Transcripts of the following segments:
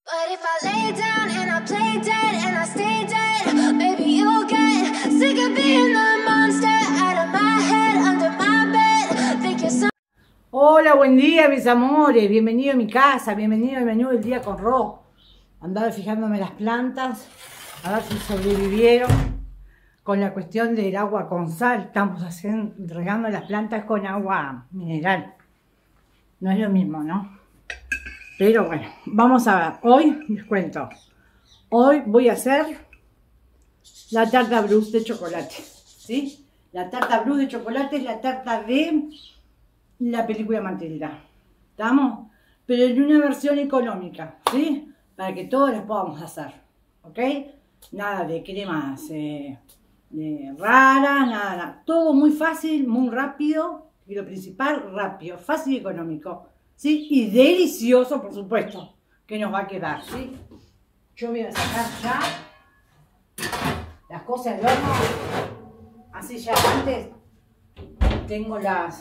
But if I lay down and I play dead and I stay dead, maybe you'll get sick of being the monster out of my head, under my bed. Think you're so. Hola, buen día mis amores, bienvenido a mi casa, bienvenido al menú del día con Ro. Andaba fijándome las plantas, a ver si sobrevivieron con la cuestión del agua con sal. Estamos regando las plantas con agua mineral. No es lo mismo, ¿no? Pero bueno, vamos a ver. Hoy les cuento. Hoy voy a hacer la tarta Bruce de chocolate. ¿Sí? La tarta Bruce de chocolate es la tarta de la película Matilda. ¿Estamos? Pero en una versión económica. ¿Sí? Para que todos las podamos hacer. ¿Ok? Nada de cremas raras, nada. Todo muy fácil, muy rápido. Y lo principal, rápido, fácil y económico. ¿Sí? Y delicioso, por supuesto, que nos va a quedar, ¿sí? Yo voy a sacar ya las cosas del horno. Así ya antes tengo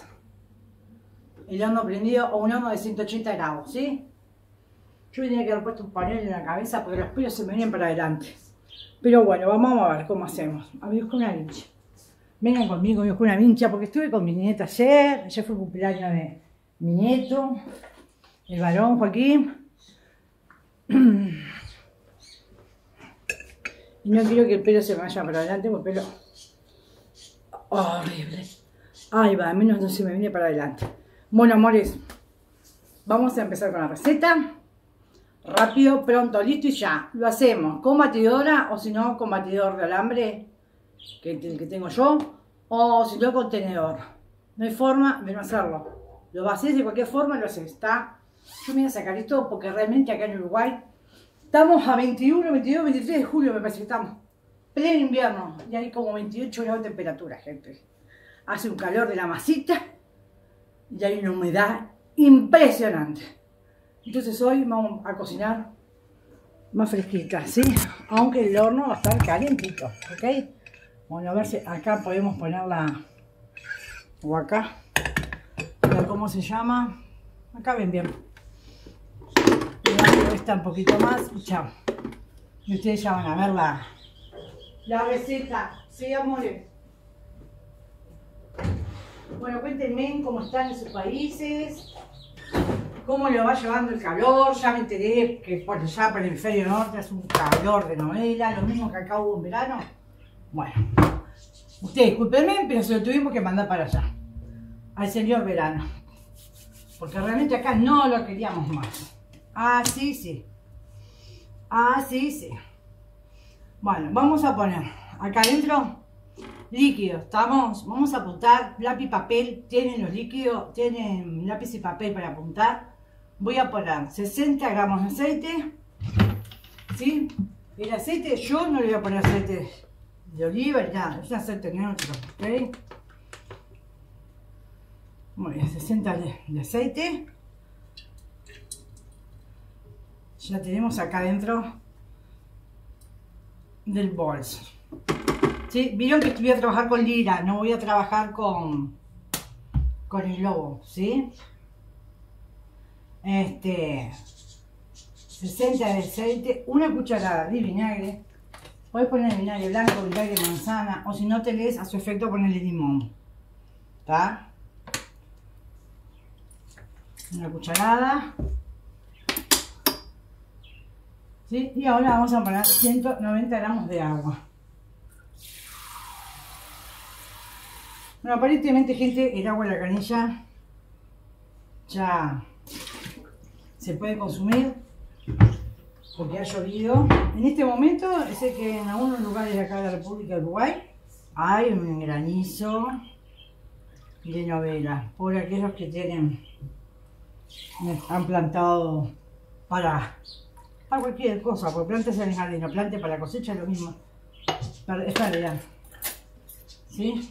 el horno prendido, o un horno de 180 grados, ¿sí? Yo tenía que haber puesto un panel en la cabeza porque los pelos se me venían para adelante. Pero bueno, vamos a ver cómo hacemos. A ver, busco una vincha. Vengan conmigo, voy a buscar una vincha porque estuve con mi nieta ayer. Ayer fue el cumpleaños de mi nieto, el varón Joaquín. Y no quiero que el pelo se me vaya para adelante porque el pelo horrible. Ay, va, al menos no se me viene para adelante. Bueno, amores, vamos a empezar con la receta. Rápido, pronto, listo y ya. Lo hacemos con batidora o si no con batidor de alambre, que es el que tengo yo, o si no con tenedor. No hay forma de no hacerlo. Lo haces de cualquier forma, lo haces. Está. Yo me voy a sacar esto porque realmente acá en Uruguay estamos a 21, 22, 23 de julio, me parece que estamos. Pleno invierno. Y hay como 28 grados de temperatura, gente. Hace un calor de la masita y hay una humedad impresionante. Entonces hoy vamos a cocinar más fresquita, ¿sí? Aunque el horno va a estar calientito, ¿ok? Bueno, a ver si acá podemos ponerla, o acá, a ver cómo se llama. Acá ven bien. Esta un poquito más y chao. Y ustedes ya van a ver la receta, ¿sí, amores? Bueno, cuéntenme cómo están en sus países. ¿Cómo lo va llevando el calor? Ya me enteré que por allá, por el hemisferio norte, es un calor de novela, lo mismo que acá hubo en verano. Bueno, ustedes discúlpenme, pero se lo tuvimos que mandar para allá, al señor verano. Porque realmente acá no lo queríamos más. Ah, sí, sí. Ah, sí, sí. Bueno, vamos a poner acá adentro líquidos, ¿estamos? Vamos a apuntar lápiz y papel. ¿Tienen los líquidos? ¿Tienen lápiz y papel para apuntar? Voy a poner 60 gramos de aceite, ¿sí? El aceite, yo no le voy a poner aceite de oliva ni nada, es un aceite neutro, ¿ok? Muy bien, 60 de aceite. Ya tenemos acá dentro del bolso. ¿Sí? Vieron que voy a trabajar con lira, no voy a trabajar con el globo, ¿sí? 60 de aceite, una cucharada de vinagre. Puedes poner vinagre blanco, vinagre de manzana, o si no tenés a su efecto ponerle limón. ¿Está? Una cucharada. ¿Sí? Y ahora vamos a poner 190 gramos de agua. Bueno, aparentemente, gente, el agua de la canilla ya se puede consumir porque ha llovido. En este momento, sé que en algunos lugares de acá de la República de Uruguay hay un granizo de novela. Por aquellos que han plantado para cualquier cosa, porque plantas en el jardín o plante para la cosecha es lo mismo. Es realidad. ¿Sí?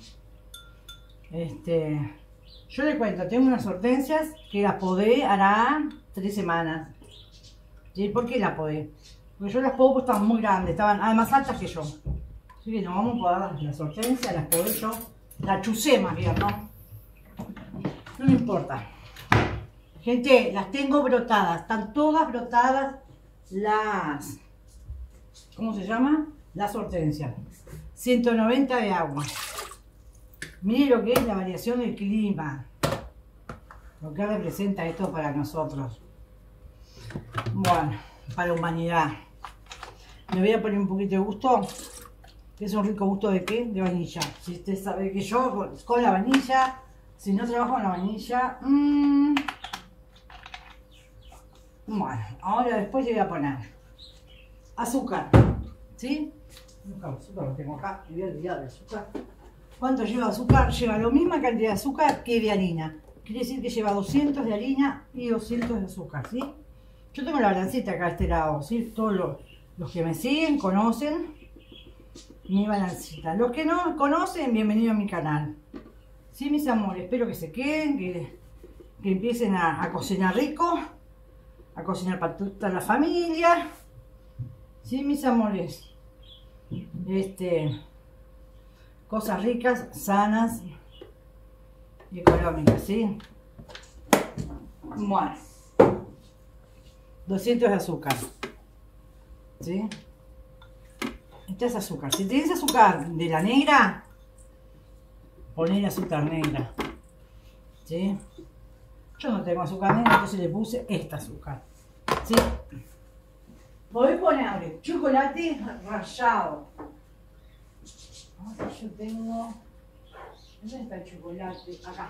Yo le cuento, tengo unas hortensias que las podé hará 3 semanas. ¿Sí? ¿Por qué las podé? Porque yo las podé porque estaban muy grandes, estaban además altas que yo. Así que no vamos a podar las hortensias, las podé yo. Las chucé más bien, ¿no? No me importa. Gente, las tengo brotadas, están todas brotadas las, ¿cómo se llama? Las hortensias. 190 de agua. Miren lo que es la variación del clima. Lo que representa esto para nosotros. Bueno, para la humanidad. Le voy a poner un poquito de gusto. Es un rico gusto de ¿qué? De vainilla. Si usted sabe que yo con la vainilla, si no trabajo con la vainilla, bueno, ahora después le voy a poner azúcar, ¿sí? Azúcar lo tengo acá, me voy a olvidar de azúcar. ¿Cuánto lleva azúcar? Lleva la misma cantidad de azúcar que de harina. Quiere decir que lleva 200 de harina y 200 de azúcar, ¿sí? Yo tengo la balancita acá a este lado, ¿sí? Todos los que me siguen conocen mi balancita. Los que no conocen, bienvenido a mi canal. Sí, mis amores, espero que se queden, que empiecen a cocinar rico, a cocinar para toda la familia. Sí, mis amores. Cosas ricas, sanas y económicas, ¿sí? Bueno. 200 de azúcar. ¿Sí? Este es azúcar. Si tienes azúcar de la negra, poner azúcar negra. ¿Sí? Yo no tengo azúcar negra, entonces le puse esta azúcar. ¿Sí? Podés ponerle chocolate rallado. Ahora yo tengo... ¿Dónde está el chocolate? Acá.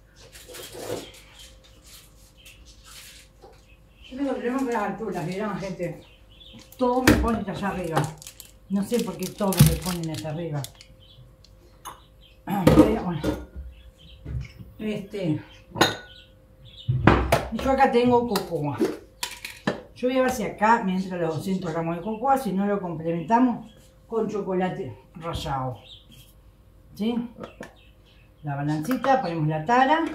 Yo tengo problemas con las alturas, ¿vieron, gente? Todo me ponen allá arriba. No sé por qué todo me ponen allá arriba. Bueno. Y yo acá tengo cocoa. Yo voy a ver si acá me entran los 200 gramos de cocoa, si no lo complementamos con chocolate rallado. ¿Sí? La balancita, ponemos la tara.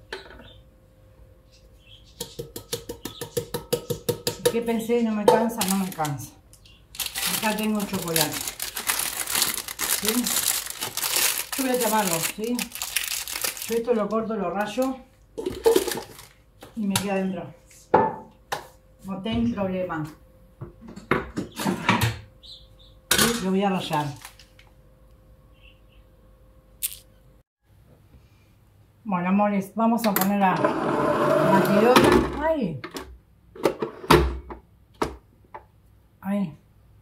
¿Qué pensé? No me cansa, no me cansa. Acá tengo el chocolate. ¿Sí? Yo voy a taparlo, ¿sí? Yo esto lo corto, lo rayo y me queda adentro. No tengo problema. ¿Sí? Lo voy a rallar. Bueno, amores, vamos a poner la batidora. Ahí. Ahí.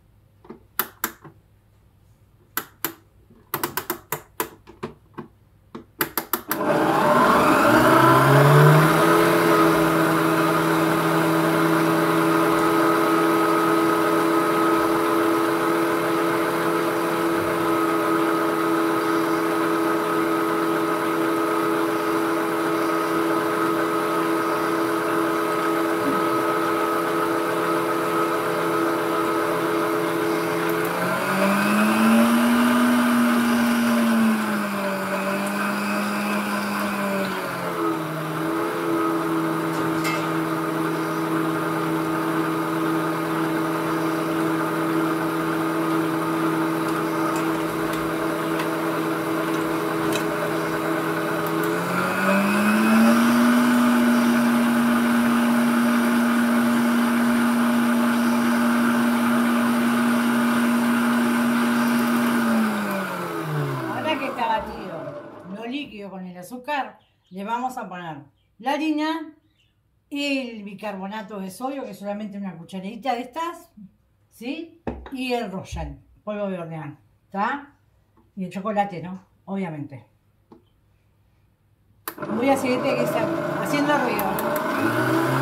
Con el azúcar le vamos a poner la harina, el bicarbonato de sodio, que es solamente una cucharadita de estas, ¿sí? Y el Royal, polvo de hornear, ¿está? Y el chocolate, ¿no? Obviamente. Voy a seguir haciendo ruido.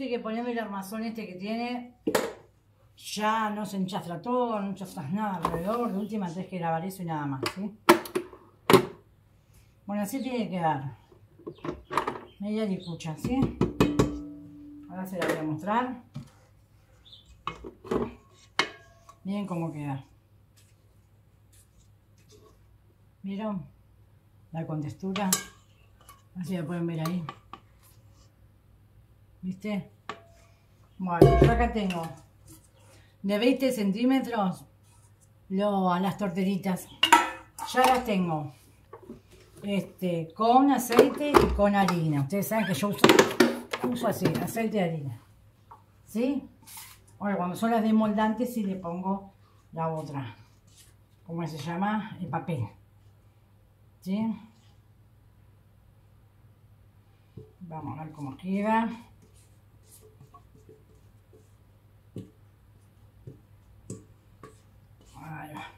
viste que poniendo el armazón este que tiene, ya no se enchastra todo, no enchastras nada alrededor. De última tenés que lavar eso y nada más, ¿sí? Bueno, así tiene que quedar. Media licucha, ¿sí? Ahora se la voy a mostrar. Miren cómo queda. ¿Vieron? La contextura. Así la pueden ver ahí. ¿Viste? Bueno, yo acá tengo de 20 centímetros a las torteritas. Ya las tengo con aceite y con harina. Ustedes saben que yo uso así, aceite y harina. ¿Sí? Ahora cuando son las desmoldantes sí le pongo la otra. ¿Cómo se llama? El papel. ¿Sí? Vamos a ver cómo queda. Ahí va.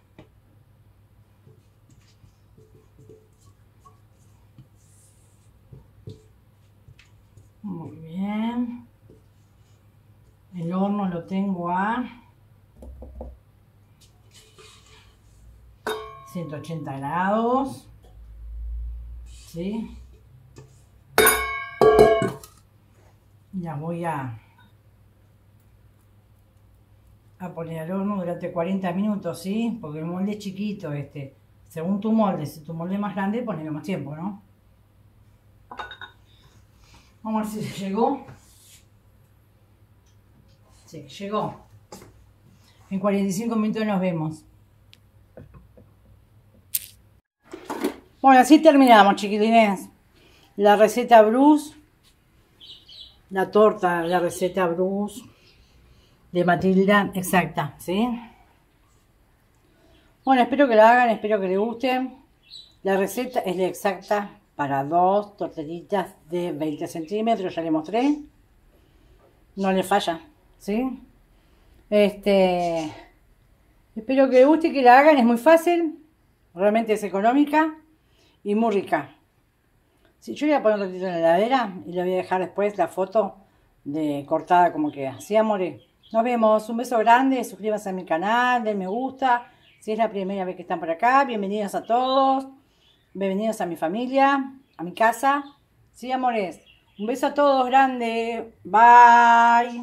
Muy bien. El horno lo tengo a 180 grados. ¿Sí? Ya voy a poner al horno durante 40 minutos, ¿sí? Porque el molde es chiquito según tu molde, si tu molde es más grande, ponelo más tiempo, ¿no? Vamos a ver si llegó. Sí, llegó. En 45 minutos nos vemos. Bueno, así terminamos, chiquilines. La receta Bruce. La torta, la receta Bruce de Matilda, exacta, ¿sí? Bueno, espero que la hagan, espero que les guste. La receta es la exacta para 2 tortillitas de 20 centímetros, ya les mostré. No le falla, ¿sí? Espero que les guste y que la hagan, es muy fácil. Realmente es económica y muy rica. Sí, yo voy a poner un ratito en la heladera y le voy a dejar después la foto de cortada como queda. ¿Sí, amores? Nos vemos. Un beso grande. Suscríbanse a mi canal, den me gusta. Si es la primera vez que están por acá, bienvenidos a todos. Bienvenidos a mi familia, a mi casa. ¿Sí, amores? Un beso a todos grande. Bye.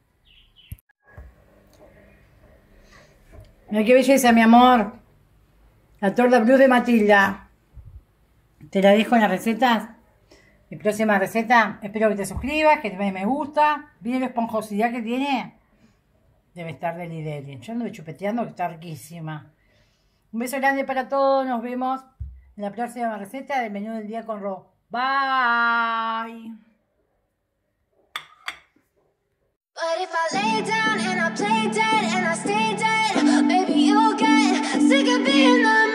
Mira qué belleza, mi amor. La torta Bruce de Matilda. Te la dejo en las recetas. Mi próxima receta. Espero que te suscribas, que te des me gusta. ¿Vieron la esponjosidad que tiene? Debe estar deli deli. Yo ando chupeteando que está riquísima. Un beso grande para todos. Nos vemos en la próxima receta del menú del día con Ro. Bye. But if I lay down and I play dead and I stay dead, maybe you'll get sick of being the